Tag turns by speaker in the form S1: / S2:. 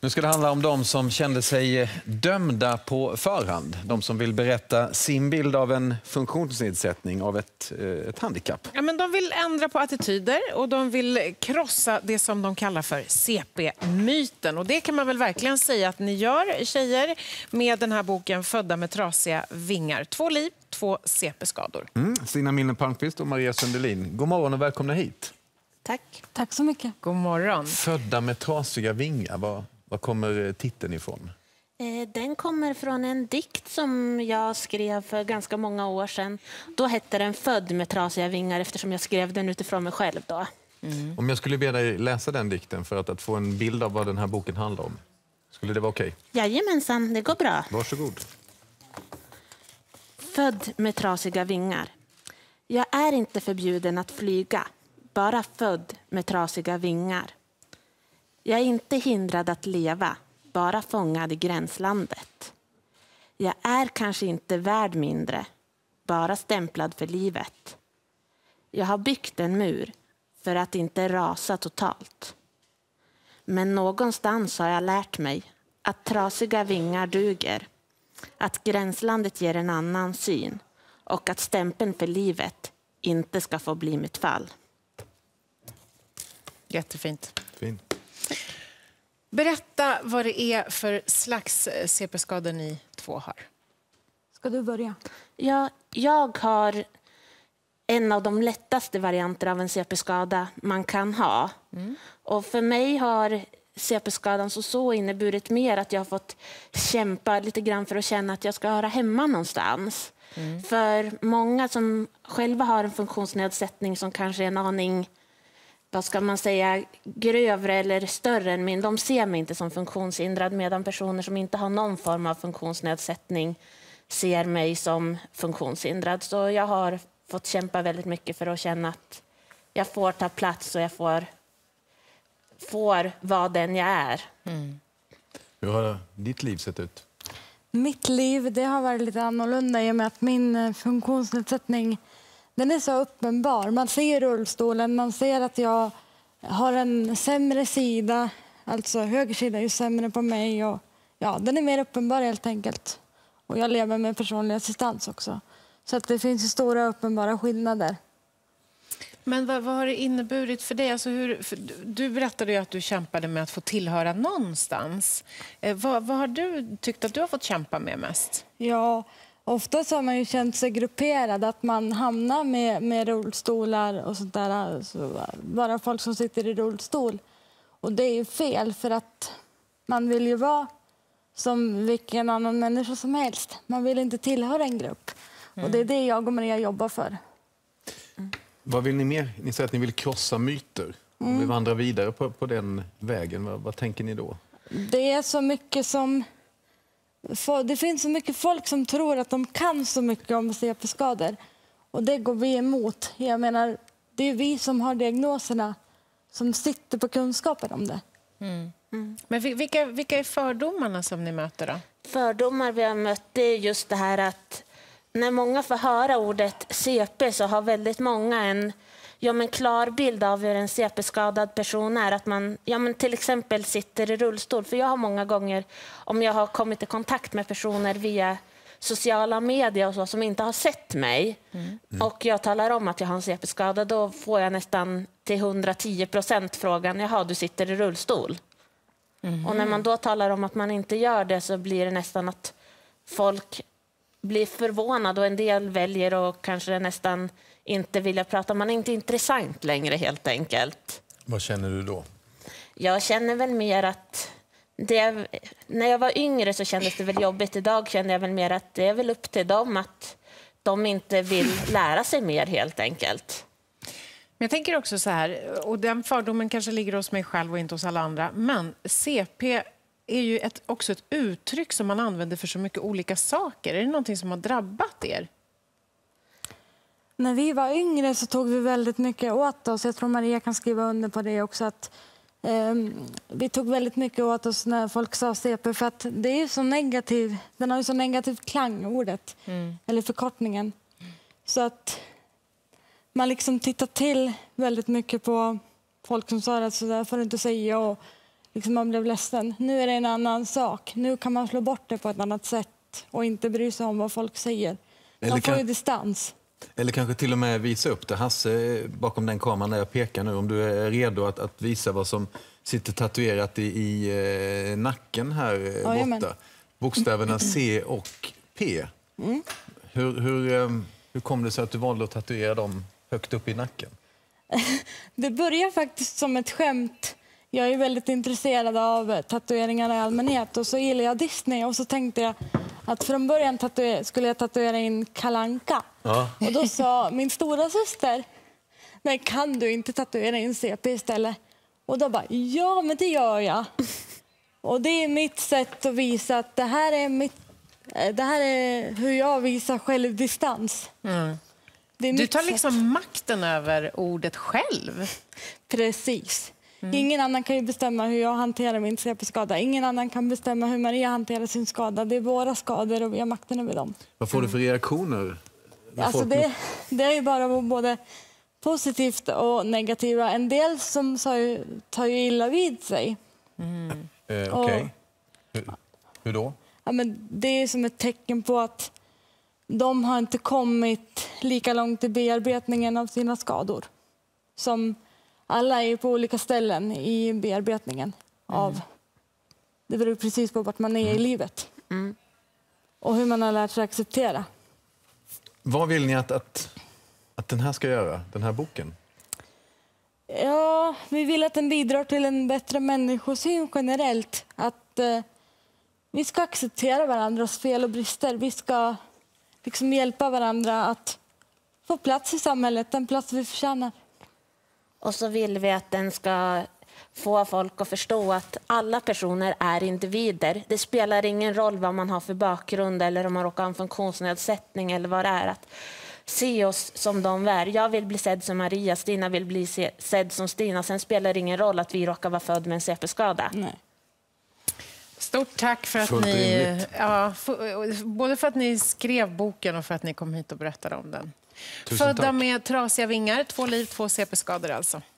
S1: Nu ska det handla om de som kände sig dömda på förhand. De som vill berätta sin bild av en funktionsnedsättning, av ett handikapp.
S2: Ja, men de vill ändra på attityder och de vill krossa det som de kallar för CP-myten. Och det kan man väl verkligen säga att ni gör, tjejer, med den här boken Födda med trasiga vingar. 2 liv, 2 CP-skador.
S1: Stina Milne Palmqvist och Maria Sundelin. God morgon och välkomna hit.
S3: Tack.
S4: Tack så mycket.
S2: God morgon.
S1: Födda med trasiga vingar, var kommer titeln ifrån?
S3: Den kommer från en dikt som jag skrev för ganska många år sedan. Då hette den Född med trasiga vingar eftersom jag skrev den utifrån mig själv då.
S1: Om jag skulle be dig läsa den dikten för att få en bild av vad den här boken handlar om. Skulle det vara okej?
S3: Jajamensan, det går bra.
S1: Varsågod.
S3: Född med trasiga vingar. Jag är inte förbjuden att flyga, bara född med trasiga vingar. Jag är inte hindrad att leva, bara fångad i gränslandet. Jag är kanske inte värd mindre, bara stämplad för livet. Jag har byggt en mur för att inte rasa totalt. Men någonstans har jag lärt mig att trasiga vingar duger, att gränslandet ger en annan syn och att stämpeln för livet inte ska få bli mitt fall.
S2: Jättefint.
S1: Fint.
S2: Berätta vad det är för slags CP-skador ni 2 har.
S4: Ska du börja?
S3: Ja, jag har en av de lättaste varianter av en CP-skada man kan ha. Och för mig har CP-skadan så inneburit mer att jag har fått kämpa lite grann för att känna att jag ska höra hemma någonstans. För många som själva har en funktionsnedsättning som kanske är en aning, vad ska man säga, grövre eller större än min, de ser mig inte som funktionshindrad, medan personer som inte har någon form av funktionsnedsättning ser mig som funktionshindrad. Så jag har fått kämpa väldigt mycket för att känna att jag får ta plats och jag får vara den jag är.
S1: Hur har ditt liv sett ut?
S4: Mitt liv, det har varit lite annorlunda i och med att min funktionsnedsättning, den är så uppenbar. Man ser rullstolen, man ser att jag har en sämre sida, alltså höger sida är ju sämre på mig och ja, den är mer uppenbar helt enkelt. Och jag lever med personlig assistans också. Så att det finns ju stora uppenbara skillnader.
S2: Men vad har det inneburit för dig? Alltså du berättade ju att du kämpade med att få tillhöra någonstans. Vad har du tyckt att du har fått kämpa med mest?
S4: Ja, ofta så har man ju känt sig grupperad, att man hamnar med rullstolar och sånt där. Alltså bara folk som sitter i rullstol. Och det är ju fel, för att man vill ju vara som vilken annan människa som helst. Man vill inte tillhöra en grupp. Och det är det jag och Maria jobbar för.
S1: Vad vill ni mer? Ni säger att ni vill krossa myter. Om vi vandrar vidare på den vägen, vad tänker ni då?
S4: Det är så mycket som... Det finns så mycket folk som tror att de kan så mycket om CP-skador. Och det går vi emot. Jag menar, det är vi som har diagnoserna som sitter på kunskapen om det.
S2: Men vilka är fördomarna som ni möter då?
S3: Fördomar vi har mött, det är just det här att när många får höra ordet CP så har väldigt många en klar bild av hur en CP-skadad person är. Att man till exempel sitter i rullstol. För jag har många gånger, om jag har kommit i kontakt med personer via sociala medier och så, som inte har sett mig och jag talar om att jag har en CP-skada, då får jag nästan till 110% frågan, jaha, du sitter i rullstol. Och när man då talar om att man inte gör det så blir det nästan att folk blir förvånade och en del väljer att kanske nästan inte vilja prata. Man är inte intressant längre helt enkelt.
S1: Vad känner du då?
S3: Jag känner väl mer att när jag var yngre så kändes det väl jobbigt. Idag känner jag väl mer att det är väl upp till dem att de inte vill lära sig mer helt enkelt.
S2: Men jag tänker också så här, och den fördomen kanske ligger hos mig själv och inte hos alla andra, men CP är ju också ett uttryck som man använder för så mycket olika saker. Är det någonting som har drabbat er?
S4: När vi var yngre så tog vi väldigt mycket åt oss. Jag tror Maria kan skriva under på det också. Att, vi tog väldigt mycket åt oss när folk sa CP. För att det är så negativ. Den har ju så negativ klang, ordet. Eller förkortningen. Så att man liksom tittar till väldigt mycket på folk som sa att så där får du inte säga. Och liksom man blev ledsen. Nu är det en annan sak. Nu kan man slå bort det på ett annat sätt och inte bry sig om vad folk säger. Man får ju distans.
S1: Eller kanske till och med visa upp det. Hasse, bakom den kameran där jag pekar nu, om du är redo att visa vad som sitter tatuerat i nacken här borta. Bokstäverna C och P. Hur kom det sig att du valde att tatuera dem högt upp i nacken?
S4: Det börjar faktiskt som ett skämt. Jag är väldigt intresserad av tatueringar i allmänhet och så gillar jag Disney och så tänkte jag att från början skulle jag tatuera in Kalle Anka. Ja. Och då sa min stora syster, men kan du inte tatuera in CP istället? Och då bara, ja men det gör jag. Och det är mitt sätt att visa att det här är hur jag visar självdistans.
S2: Du tar liksom makten över ordet själv.
S4: Precis. Ingen annan kan ju bestämma hur jag hanterar min CP-skada. Ingen annan kan bestämma hur Maria hanterar sin skada. Det är våra skador och vi har makten över dem.
S1: Vad får du för reaktioner?
S4: Alltså det är ju bara både positivt och negativa. En del som tar ju illa vid sig.
S1: Okej. Hur då?
S4: Ja, men det är som ett tecken på att de har inte kommit lika långt i bearbetningen av sina skador. Som alla är på olika ställen i bearbetningen av. Det beror precis på vart man är i livet. Och hur man har lärt sig acceptera.
S1: Vad vill ni att den här ska göra, den här boken?
S4: Ja, vi vill att den bidrar till en bättre människosyn generellt. Att vi ska acceptera varandras fel och brister. Vi ska liksom hjälpa varandra att få plats i samhället, den plats vi förtjänar.
S3: Och så vill vi att den ska få folk att förstå att alla personer är individer. Det spelar ingen roll vad man har för bakgrund eller om man råkar ha en funktionsnedsättning eller vad det är. Att se oss som de är. Jag vill bli sedd som Maria, Stina vill bli sedd som Stina. Sen spelar det ingen roll att vi råkar vara född med en CP-skada.
S4: Nej.
S2: Stort tack för att både för att ni skrev boken och för att ni kom hit och berättade om den. Födda med trasiga vingar, 2 liv, 2 CP-skador alltså.